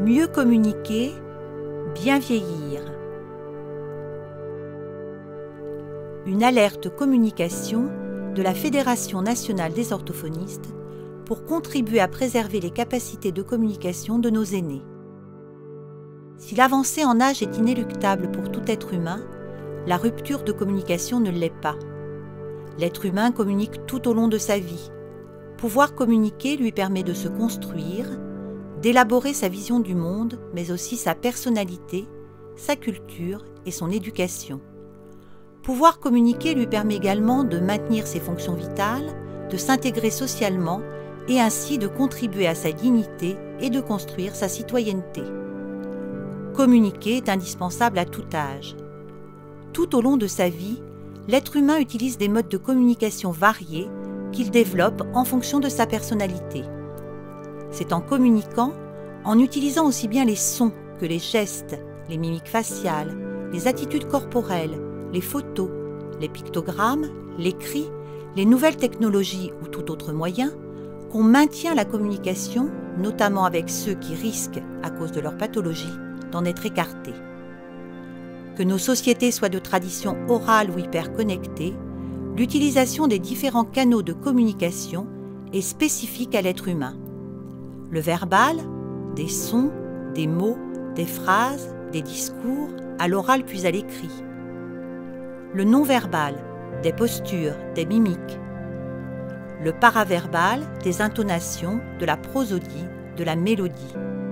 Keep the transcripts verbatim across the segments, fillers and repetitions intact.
Mieux communiquer, bien vieillir. Une alerte communication de la Fédération nationale des orthophonistes pour contribuer à préserver les capacités de communication de nos aînés. Si l'avancée en âge est inéluctable pour tout être humain, la rupture de communication ne l'est pas. L'être humain communique tout au long de sa vie. Pouvoir communiquer lui permet de se construire, d'élaborer sa vision du monde, mais aussi sa personnalité, sa culture et son éducation. Pouvoir communiquer lui permet également de maintenir ses fonctions vitales, de s'intégrer socialement et ainsi de contribuer à sa dignité et de construire sa citoyenneté. Communiquer est indispensable à tout âge. Tout au long de sa vie, l'être humain utilise des modes de communication variés qu'il développe en fonction de sa personnalité. C'est en communiquant, en utilisant aussi bien les sons que les gestes, les mimiques faciales, les attitudes corporelles, les photos, les pictogrammes, les cris, les nouvelles technologies ou tout autre moyen, qu'on maintient la communication, notamment avec ceux qui risquent, à cause de leur pathologie, d'en être écartés. Que nos sociétés soient de tradition orale ou hyper-connectées, l'utilisation des différents canaux de communication est spécifique à l'être humain. Le verbal, des sons, des mots, des phrases, des discours, à l'oral puis à l'écrit. Le non-verbal, des postures, des mimiques. Le paraverbal, des intonations, de la prosodie, de la mélodie.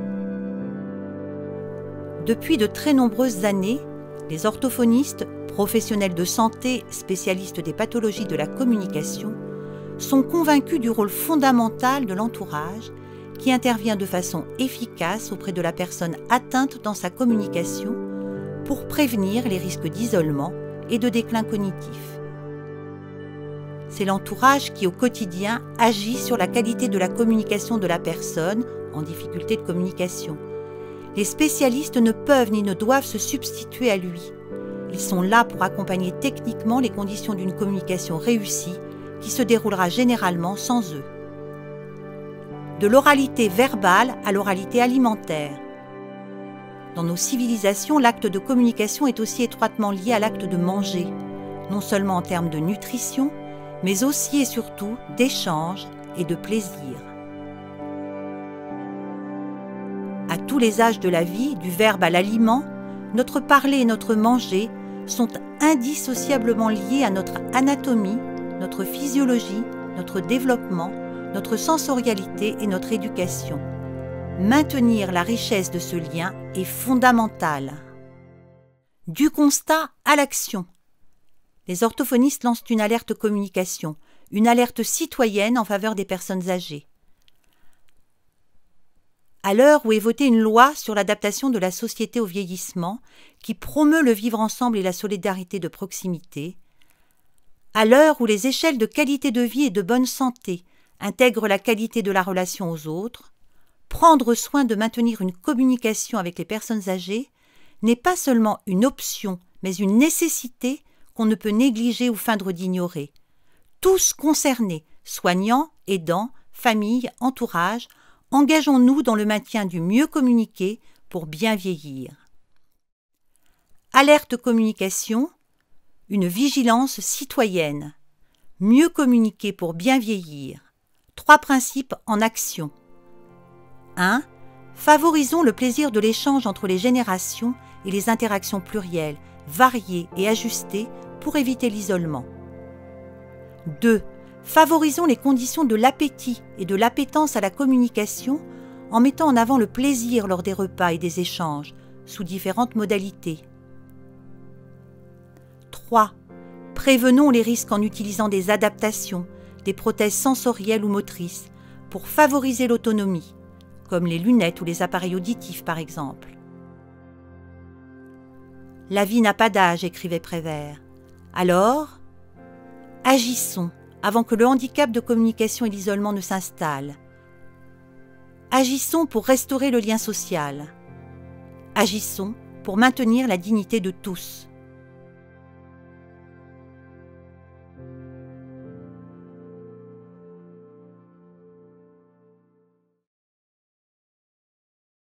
Depuis de très nombreuses années, les orthophonistes, professionnels de santé, spécialistes des pathologies de la communication, sont convaincus du rôle fondamental de l'entourage qui intervient de façon efficace auprès de la personne atteinte dans sa communication pour prévenir les risques d'isolement et de déclin cognitif. C'est l'entourage qui, au quotidien, agit sur la qualité de la communication de la personne en difficulté de communication. Les spécialistes ne peuvent ni ne doivent se substituer à lui. Ils sont là pour accompagner techniquement les conditions d'une communication réussie qui se déroulera généralement sans eux. De l'oralité verbale à l'oralité alimentaire. Dans nos civilisations, l'acte de communication est aussi étroitement lié à l'acte de manger, non seulement en termes de nutrition, mais aussi et surtout d'échange et de plaisir. À tous les âges de la vie, du verbe à l'aliment, notre parler et notre manger sont indissociablement liés à notre anatomie, notre physiologie, notre développement, notre sensorialité et notre éducation. Maintenir la richesse de ce lien est fondamental. Du constat à l'action. Les orthophonistes lancent une alerte communication, une alerte citoyenne en faveur des personnes âgées. À l'heure où est votée une loi sur l'adaptation de la société au vieillissement qui promeut le vivre ensemble et la solidarité de proximité, à l'heure où les échelles de qualité de vie et de bonne santé intègrent la qualité de la relation aux autres, prendre soin de maintenir une communication avec les personnes âgées n'est pas seulement une option, mais une nécessité qu'on ne peut négliger ou feindre d'ignorer. Tous concernés, soignants, aidants, familles, entourage, engageons-nous dans le maintien du mieux communiquer pour bien vieillir. Alerte communication, une vigilance citoyenne. Mieux communiquer pour bien vieillir. Trois principes en action. un. Favorisons le plaisir de l'échange entre les générations et les interactions plurielles, variées et ajustées pour éviter l'isolement. deux. Favorisons les conditions de l'appétit et de l'appétence à la communication en mettant en avant le plaisir lors des repas et des échanges, sous différentes modalités. trois. Prévenons les risques en utilisant des adaptations, des prothèses sensorielles ou motrices, pour favoriser l'autonomie, comme les lunettes ou les appareils auditifs par exemple. La vie n'a pas d'âge, écrivait Prévert. Alors, agissons avant que le handicap de communication et l'isolement ne s'installent. Agissons pour restaurer le lien social. Agissons pour maintenir la dignité de tous.